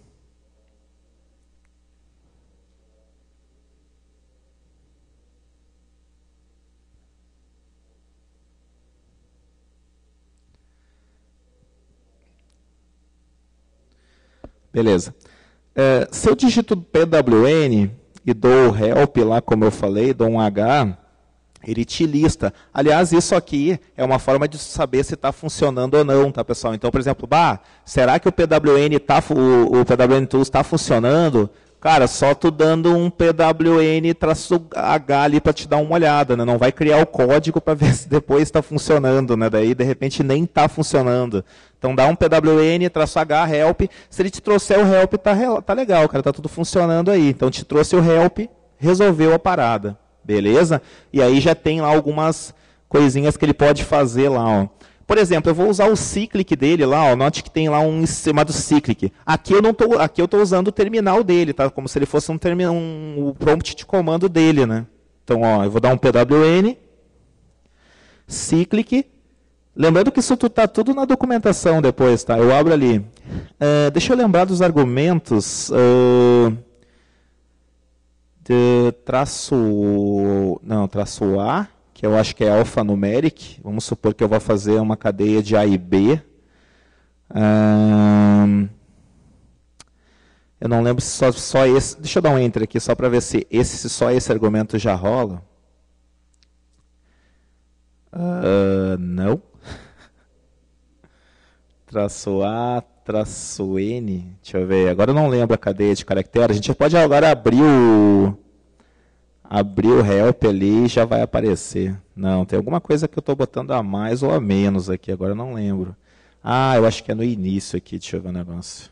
Beleza. Uh, se eu digito P W N e dou o help lá, como eu falei, dou um H, ele te lista. Aliás, isso aqui é uma forma de saber se está funcionando ou não, tá, pessoal? Então, por exemplo, bah, será que o P W N tá, o, o P W N Tools está funcionando? Cara, só tu dando um P W N-H ali para te dar uma olhada, né? Não vai criar o código para ver se depois está funcionando, né? Daí, de repente, nem está funcionando. Então, dá um P W N-H help. Se ele te trouxer o help, tá, tá legal, cara, tá tudo funcionando aí. Então, te trouxe o help, resolveu a parada. Beleza? E aí já tem lá algumas coisinhas que ele pode fazer lá. Ó. Por exemplo, eu vou usar o cyclic dele lá. Ó. Note que tem lá um chamado cyclic. Aqui eu não tô, aqui eu estou usando o terminal dele, tá? Como se ele fosse um, termi um, um prompt de comando dele, né? Então, ó, eu vou dar um P W N, cyclic. Lembrando que isso está tudo na documentação depois, tá? Eu abro ali. Uh, deixa eu lembrar dos argumentos. Uh, De traço, não, traço A, que eu acho que é alphanumeric. Vamos supor que eu vou fazer uma cadeia de A e B. Hum, Eu não lembro se só, só esse... Deixa eu dar um enter aqui, só para ver se, esse, se só esse argumento já rola. Uh, não. Traço A, traço N. Deixa eu ver. Agora eu não lembro a cadeia de caracteres. A gente pode agora abrir o... Abrir o help ali e já vai aparecer. Não, tem alguma coisa que eu estou botando a mais ou a menos aqui. Agora eu não lembro. Ah, eu acho que é no início aqui. Deixa eu ver o negócio.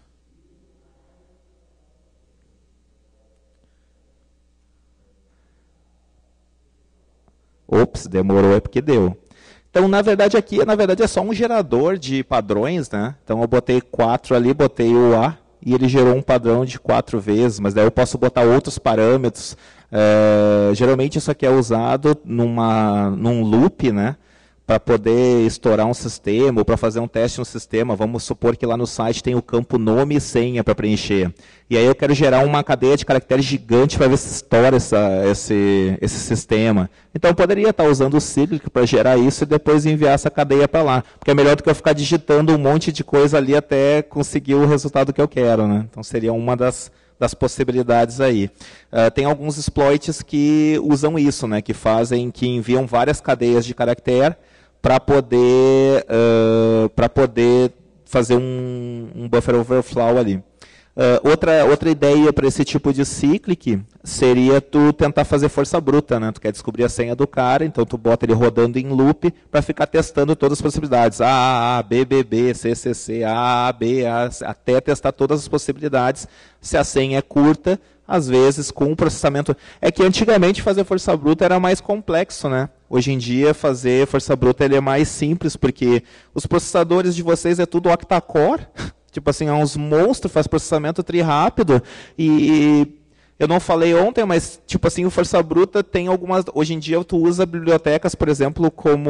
Ops, demorou, é porque deu. Então, na verdade, aqui na verdade, é só um gerador de padrões, né? Então, eu botei quatro ali, botei o A, e ele gerou um padrão de quatro vezes, mas daí eu posso botar outros parâmetros. É, geralmente, isso aqui é usado numa, num loop, né? Para poder estourar um sistema, ou para fazer um teste no sistema. Vamos supor que lá no site tem o campo nome e senha para preencher. E aí eu quero gerar uma cadeia de caracteres gigante para ver se estoura essa, esse, esse sistema. Então eu poderia estar usando o Cyclic para gerar isso e depois enviar essa cadeia para lá. Porque é melhor do que eu ficar digitando um monte de coisa ali até conseguir o resultado que eu quero, né? Então seria uma das, das possibilidades aí. Uh, tem alguns exploits que usam isso, né? Que fazem, que enviam várias cadeias de caractere para poder, uh, para poder fazer um, um buffer overflow ali. Uh, outra, outra ideia para esse tipo de cyclic seria tu tentar fazer força bruta, né? Tu quer descobrir a senha do cara, então tu bota ele rodando em loop para ficar testando todas as possibilidades. A, A, A, B, B, B, C, C, C, A, A, B, A, até testar todas as possibilidades. Se a senha é curta, às vezes com o processamento... É que antigamente fazer força bruta era mais complexo, né? Hoje em dia fazer força bruta ele é mais simples, porque os processadores de vocês é tudo octa-core, tipo assim, é uns monstros, faz processamento tri rápido, e eu não falei ontem, mas tipo assim, o força bruta tem algumas... Hoje em dia tu usa bibliotecas, por exemplo, como,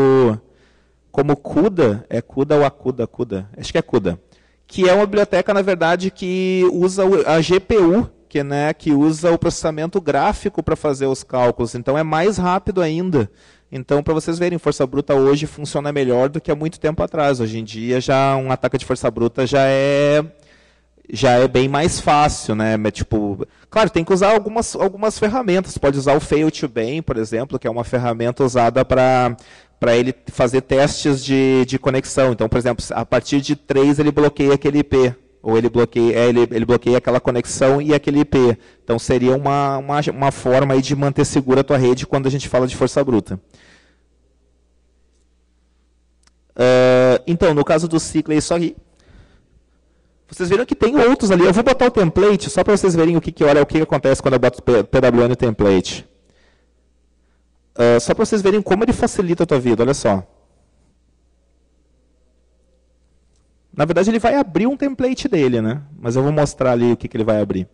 como CUDA, é CUDA ou ACUDA? CUDA, acho que é CUDA, que é uma biblioteca, na verdade, que usa a G P U, que, né, que usa o processamento gráfico para fazer os cálculos, então é mais rápido ainda. Então, para vocês verem, força bruta hoje funciona melhor do que há muito tempo atrás. Hoje em dia, já um ataque de força bruta já é, já é bem mais fácil, né? Tipo, claro, tem que usar algumas, algumas ferramentas. Pode usar o fail to ban, por exemplo, que é uma ferramenta usada para para ele fazer testes de, de conexão. Então, por exemplo, a partir de três ele bloqueia aquele I P. Ou ele bloqueia, é, ele, ele bloqueia aquela conexão e aquele I P. Então, seria uma, uma, uma forma aí de manter segura a tua rede quando a gente fala de força bruta. Uh, então, no caso do Cyclic, é isso aí. Vocês viram que tem outros ali. Eu vou botar o template, só para vocês verem o que, que, olha, o que, que acontece quando eu boto P W N template. Uh, só para vocês verem como ele facilita a tua vida, olha só. Na verdade, ele vai abrir um template dele, né? Mas eu vou mostrar ali o que, que ele vai abrir.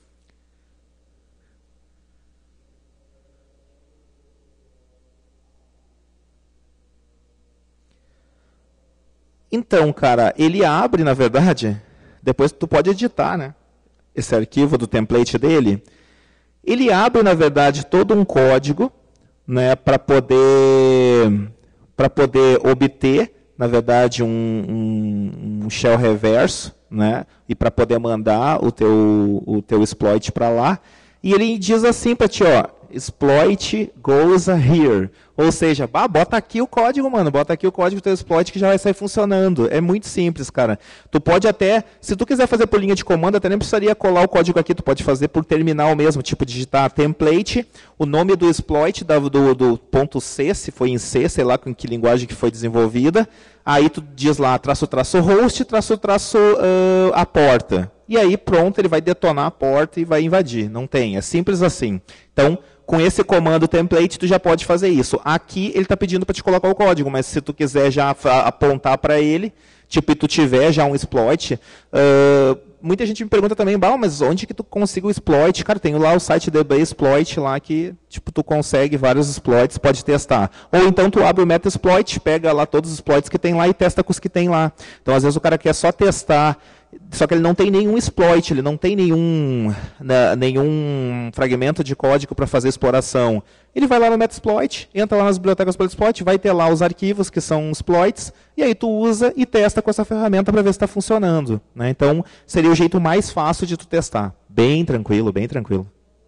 Então, cara, ele abre, na verdade, depois tu pode editar, né? Esse arquivo do template dele. Ele abre, na verdade, todo um código, né, para poder, para poder obter, na verdade, um, um, um shell reverso, né, e para poder mandar o teu, o teu exploit para lá. E ele diz assim para ti, ó, exploit goes here. Ou seja, bah, bota aqui o código, mano, bota aqui o código do teu exploit que já vai sair funcionando. É muito simples, cara. Tu pode até, se tu quiser fazer por linha de comando, até nem precisaria colar o código aqui, tu pode fazer por terminal mesmo, tipo digitar template, o nome do exploit do, do, do ponto C, se foi em C, sei lá com que linguagem que foi desenvolvida. Aí tu diz lá, traço, traço host, traço, traço uh, a porta. E aí pronto, ele vai detonar a porta e vai invadir. Não tem, é simples assim. Então, com esse comando template, tu já pode fazer isso. Aqui ele está pedindo para te colocar o código, mas se tu quiser já apontar para ele, tipo, e tu tiver já um exploit, uh, muita gente me pergunta também, bah, mas onde que tu consegue o exploit? Cara, tem lá o site D B Exploit lá que, tipo, tu consegue vários exploits, pode testar. Ou então tu abre o Metasploit, pega lá todos os exploits que tem lá e testa com os que tem lá. Então, às vezes o cara quer só testar Só que ele não tem nenhum exploit, ele não tem nenhum, né, nenhum fragmento de código para fazer exploração. Ele vai lá no Metasploit, entra lá nas bibliotecas do exploit, vai ter lá os arquivos que são exploits, e aí tu usa e testa com essa ferramenta para ver se está funcionando. Né? Então, seria o jeito mais fácil de tu testar. Bem tranquilo, bem tranquilo.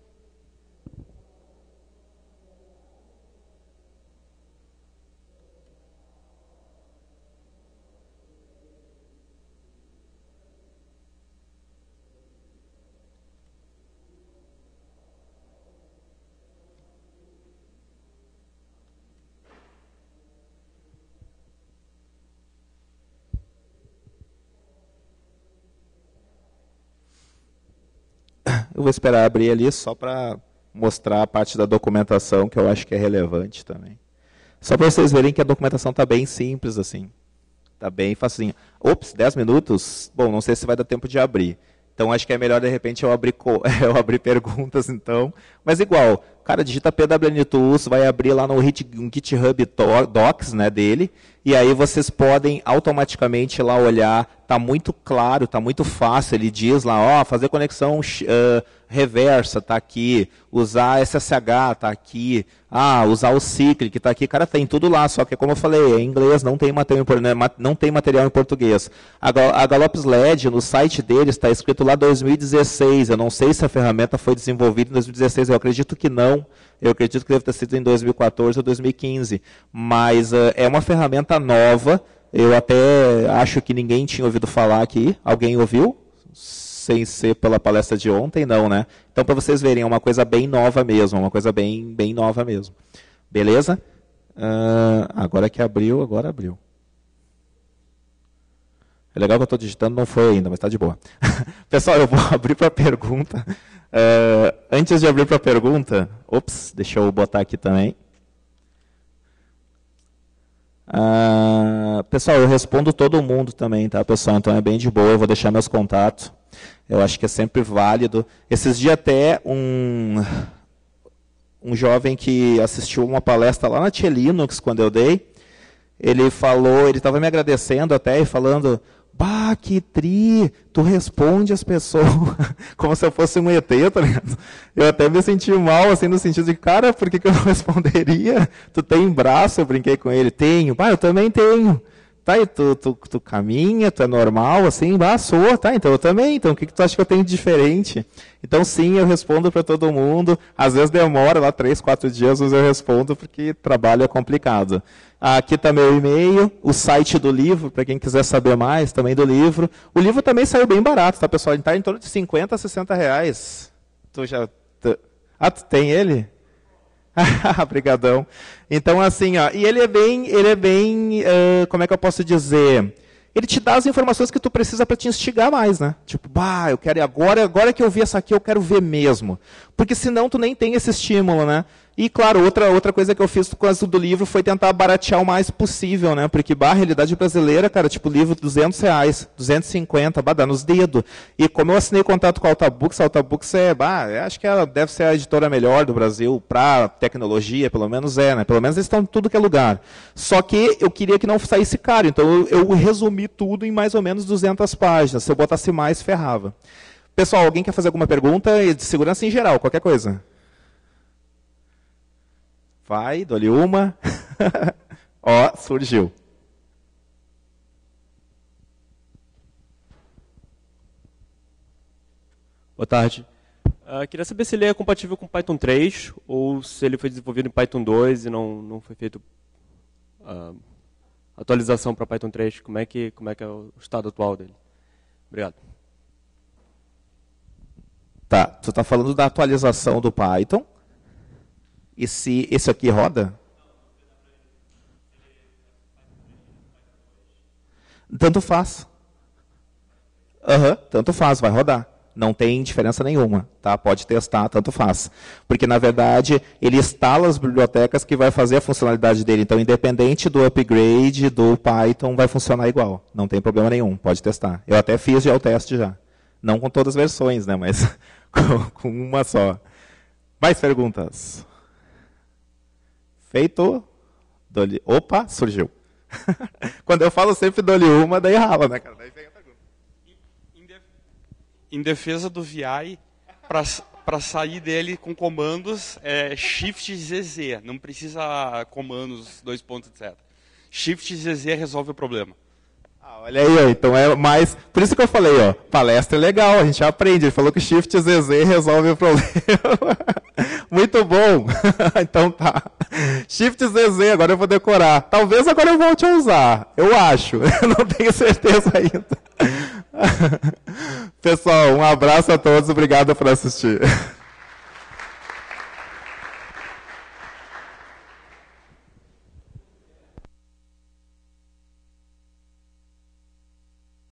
Eu vou esperar abrir ali só para mostrar a parte da documentação, que eu acho que é relevante também. Só para vocês verem que a documentação está bem simples, assim. Está bem facinho. Ops, dez minutos? Bom, não sei se vai dar tempo de abrir. Então, acho que é melhor, de repente, eu abrir, eu abrir perguntas, então. Mas, igual, cara, digita P W N Tools, vai abrir lá no GitHub Docs, né, dele, e aí vocês podem automaticamente lá olhar, está muito claro, está muito fácil, ele diz lá, ó, fazer conexão uh, reversa, está aqui, usar S S H, está aqui, ah, usar o Cyclic, está aqui, cara, tem tudo lá, só que como eu falei, é em inglês, não tem material, não tem material em português. A Gallop's Led, no site deles, está escrito lá dois mil e dezesseis, eu não sei se a ferramenta foi desenvolvida em dois mil e dezesseis, eu acredito que não, eu acredito que deve ter sido em dois mil e quatorze ou dois mil e quinze, mas uh, é uma ferramenta nova, eu até acho que ninguém tinha ouvido falar aqui, alguém ouviu? Sem ser pela palestra de ontem, não, né? Então, para vocês verem, é uma coisa bem nova mesmo, uma coisa bem, bem nova mesmo. Beleza? Uh, agora que abriu, agora abriu. É legal que eu estou digitando, não foi ainda, mas está de boa. Pessoal, eu vou abrir para pergunta. Uh, antes de abrir para pergunta, ops, deixa eu botar aqui também. Uh, pessoal, eu respondo todo mundo também, tá, pessoal? Então é bem de boa, eu vou deixar meus contatos. Eu acho que é sempre válido. Esses dias até um, um jovem que assistiu uma palestra lá na Tia Linux, quando eu dei, ele falou, ele estava me agradecendo até e falando, bah, que tri, tu responde as pessoas como se eu fosse um E T, tá ligado? Eu até me senti mal, assim, no sentido de, cara, por que, que eu não responderia? Tu tem braço, eu brinquei com ele, tenho, bah, eu também tenho. Tá, e tu, tu, tu caminha, tu é normal, assim, ah, sou, tá, então eu também, então o que, que tu acha que eu tenho de diferente? Então sim, eu respondo para todo mundo, às vezes demora lá três, quatro dias, mas eu respondo porque trabalho é complicado. Aqui está meu e-mail, o site do livro, para quem quiser saber mais também do livro. O livro também saiu bem barato, tá, pessoal? Ele está em torno de cinquenta a sessenta reais. Tu já... Tu... Ah, tu tem ele? Obrigadão. Então, assim, ó, e ele é bem, ele é bem, uh, como é que eu posso dizer? Ele te dá as informações que tu precisa para te instigar mais, né? Tipo, bah, eu quero agora, agora que eu vi essa aqui, eu quero ver mesmo. Porque senão tu nem tem esse estímulo, né? E, claro, outra, outra coisa que eu fiz com essa do livro foi tentar baratear o mais possível, né? Porque, bah, a realidade brasileira, cara, tipo, livro duzentos reais, duzentos e cinquenta, bah, dá nos dedos. E como eu assinei contato com a Altabooks, a Altabooks é, bah, acho que ela deve ser a editora melhor do Brasil para tecnologia, pelo menos é, né? Pelo menos eles estão em tudo que é lugar. Só que eu queria que não saísse caro, então eu, eu resumi tudo em mais ou menos duzentas páginas. Se eu botasse mais, ferrava. Pessoal, alguém quer fazer alguma pergunta? De segurança em geral, qualquer coisa. Vai, dou-lhe uma. Ó, surgiu. Boa tarde. Uh, queria saber se ele é compatível com Python três ou se ele foi desenvolvido em Python dois e não, não foi feito uh, atualização para Python três. Como é, que, como é que é o estado atual dele? Obrigado. Tá, tu está falando da atualização do Python. E se esse aqui roda? Tanto faz. Uhum, tanto faz, vai rodar. Não tem diferença nenhuma, tá? Pode testar, tanto faz. Porque, na verdade, ele instala as bibliotecas que vai fazer a funcionalidade dele. Então, independente do upgrade do Python, vai funcionar igual. Não tem problema nenhum, pode testar. Eu até fiz já o teste já. Não com todas as versões, né? Mas com, com uma só. Mais perguntas? Feito. Dole... Opa, surgiu. Quando eu falo sempre dole uma, daí rala, né, cara? Daí vem a pergunta. Em em defesa do V I, para sair dele com comandos, é Shift Z Z. Não precisa comandos dois pontos, etcétera. Shift Z Z resolve o problema. Ah, olha aí, ó, então é mais... Por isso que eu falei, ó, palestra é legal, a gente aprende. Ele falou que Shift Z Z resolve o problema. Muito bom. Então tá. Shift Z Z, agora eu vou decorar. Talvez agora eu volte a usar. Eu acho. Eu não tenho certeza ainda. Pessoal, um abraço a todos. Obrigado por assistir.